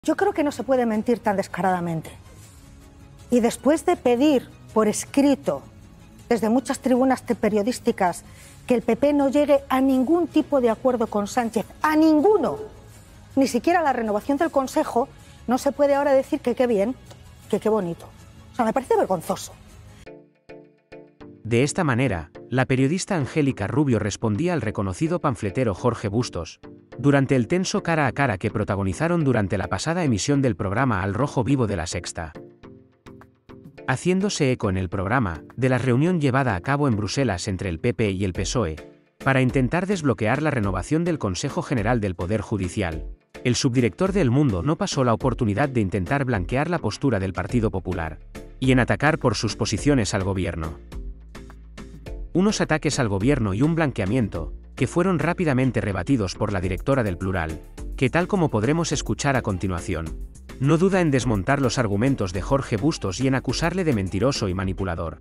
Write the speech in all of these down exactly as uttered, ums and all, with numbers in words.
Yo creo que no se puede mentir tan descaradamente. Y después de pedir por escrito, desde muchas tribunas periodísticas, que el P P no llegue a ningún tipo de acuerdo con Sánchez, a ninguno, ni siquiera a la renovación del Consejo, no se puede ahora decir que qué bien, que qué bonito. O sea, me parece vergonzoso. De esta manera, la periodista Angélica Rubio respondía al reconocido panfletero Jorge Bustos, durante el tenso cara a cara que protagonizaron durante la pasada emisión del programa Al Rojo Vivo de La Sexta. Haciéndose eco en el programa, de la reunión llevada a cabo en Bruselas entre el P P y el P S O E, para intentar desbloquear la renovación del Consejo General del Poder Judicial, el subdirector de El Mundo no pasó la oportunidad de intentar blanquear la postura del Partido Popular, y en atacar por sus posiciones al gobierno. Unos ataques al gobierno y un blanqueamiento, que fueron rápidamente rebatidos por la directora del Plural, que tal como podremos escuchar a continuación, no duda en desmontar los argumentos de Jorge Bustos y en acusarle de mentiroso y manipulador.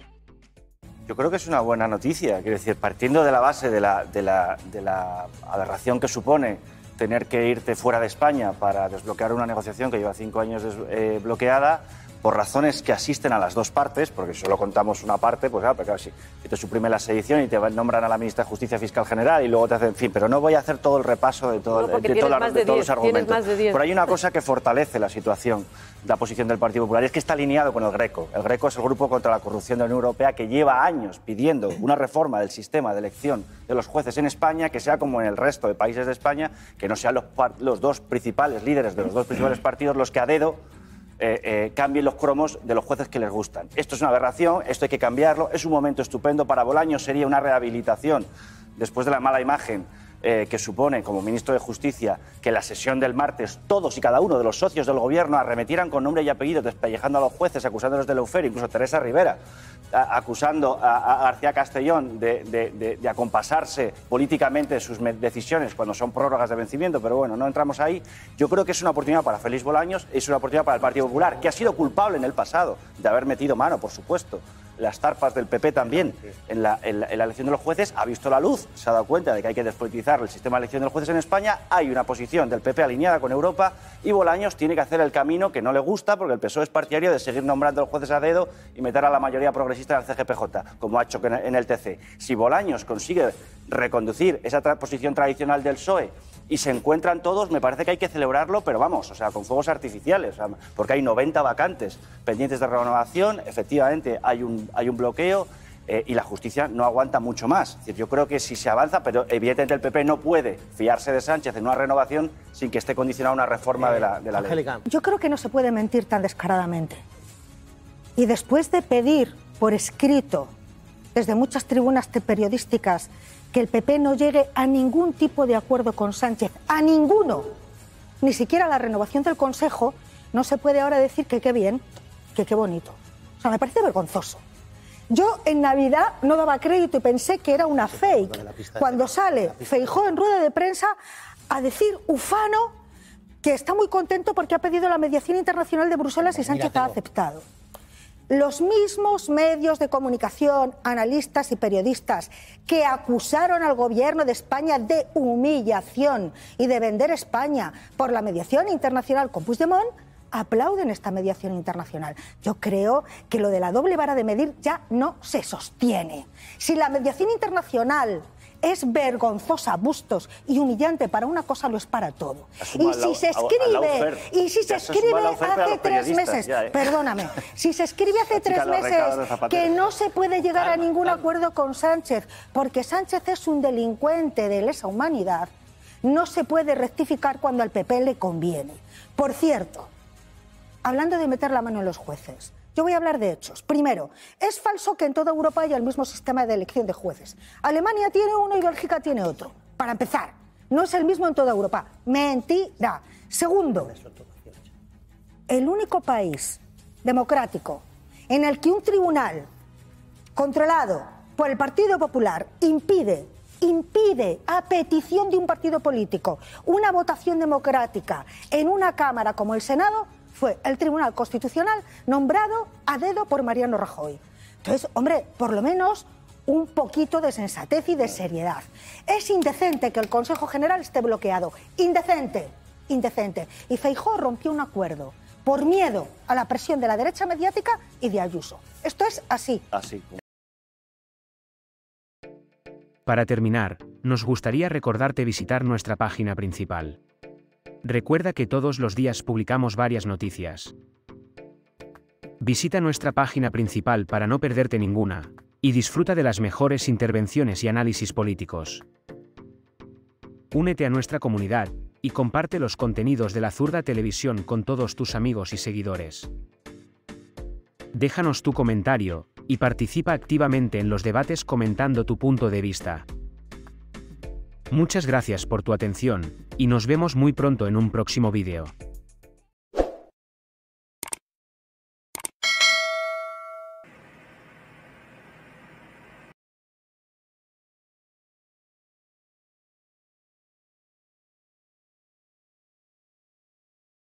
Yo creo que es una buena noticia, quiero decir, partiendo de la base de la, de la, de la aberración que supone tener que irte fuera de España para desbloquear una negociación que lleva cinco años eh, bloqueada, por razones que asisten a las dos partes, porque solo contamos una parte, pues claro, claro si, si te suprime la sedición y te nombran a la ministra de Justicia Fiscal General y luego te hacen, en fin, pero no voy a hacer todo el repaso de, todo, no, de, de, toda la, de, de todos los argumentos. Pero hay una cosa que fortalece la situación, la posición del Partido Popular, y es que está alineado con el Greco. El Greco es el Grupo contra la Corrupción de la Unión Europea que lleva años pidiendo una reforma del sistema de elección de los jueces en España, que sea como en el resto de países de España, que no sean los, los dos principales líderes de los dos principales partidos los que a dedo Eh, eh, cambien los cromos de los jueces que les gustan. Esto es una aberración, esto hay que cambiarlo, es un momento estupendo para Bolaños, sería una rehabilitación después de la mala imagen eh, que supone como ministro de Justicia que la sesión del martes todos y cada uno de los socios del gobierno arremetieran con nombre y apellido despellejando a los jueces, acusándolos de lawfare, incluso Teresa Rivera a, acusando a, a García Castellón de, de, de, de acompasarse políticamente de sus decisiones cuando son prórrogas de vencimiento, pero bueno, no entramos ahí. Yo creo que es una oportunidad para Félix Bolaños, es una oportunidad para el Partido Popular, que ha sido culpable en el pasado de haber metido mano, por supuesto, las tarpas del P P también en la, en, la, en la elección de los jueces, ha visto la luz, se ha dado cuenta de que hay que despolitizar el sistema de elección de los jueces en España, hay una posición del P P alineada con Europa y Bolaños tiene que hacer el camino que no le gusta porque el P S O E es partidario de seguir nombrando a los jueces a dedo y meter a la mayoría progresista en el C G P J, como ha hecho en el T C. Si Bolaños consigue reconducir esa tra posición tradicional del P S O E y se encuentran todos, me parece que hay que celebrarlo, pero vamos, o sea, con fuegos artificiales, o sea, porque hay noventa vacantes pendientes de renovación, efectivamente hay un, hay un bloqueo eh, y la justicia no aguanta mucho más. Es decir, yo creo que si se avanza, pero evidentemente el P P no puede fiarse de Sánchez en una renovación sin que esté condicionada a una reforma eh, de la, de la ley. Yo creo que no se puede mentir tan descaradamente. Y después de pedir por escrito, desde muchas tribunas periodísticas, que el P P no llegue a ningún tipo de acuerdo con Sánchez, a ninguno, ni siquiera a la renovación del Consejo, no se puede ahora decir que qué bien, que qué bonito. O sea, me parece vergonzoso. Yo en Navidad no daba crédito y pensé que era una fake. Cuando sale Feijóo en rueda de prensa a decir ufano que está muy contento porque ha pedido la mediación internacional de Bruselas y Sánchez ha aceptado. Los mismos medios de comunicación, analistas y periodistas que acusaron al gobierno de España de humillación y de vender España por la mediación internacional con Puigdemont, aplauden esta mediación internacional. Yo creo que lo de la doble vara de medir ya no se sostiene. Si la mediación internacional es vergonzosa, Bustos, y humillante para una cosa, lo es para todo. Y si se escribe, y si se escribe hace tres meses, ya, ¿eh? perdóname, si se escribe hace tres meses que no se puede llegar a ningún acuerdo con Sánchez, porque Sánchez es un delincuente de lesa humanidad, no se puede rectificar cuando al P P le conviene. Por cierto, hablando de meter la mano en los jueces, yo voy a hablar de hechos. Primero, es falso que en toda Europa haya el mismo sistema de elección de jueces. Alemania tiene uno y Bélgica tiene otro. Para empezar, no es el mismo en toda Europa. Mentira. Segundo, el único país democrático en el que un tribunal controlado por el Partido Popular impide, impide a petición de un partido político una votación democrática en una Cámara como el Senado, fue el Tribunal Constitucional nombrado a dedo por Mariano Rajoy. Entonces, hombre, por lo menos un poquito de sensatez y de seriedad. Es indecente que el Consejo General esté bloqueado. Indecente. indecente. Y Feijóo rompió un acuerdo por miedo a la presión de la derecha mediática y de Ayuso. Esto es así. Así. Para terminar, nos gustaría recordarte visitar nuestra página principal. Recuerda que todos los días publicamos varias noticias. Visita nuestra página principal para no perderte ninguna, y disfruta de las mejores intervenciones y análisis políticos. Únete a nuestra comunidad, y comparte los contenidos de La Zurda Televisión con todos tus amigos y seguidores. Déjanos tu comentario, y participa activamente en los debates comentando tu punto de vista. Muchas gracias por tu atención, y nos vemos muy pronto en un próximo vídeo.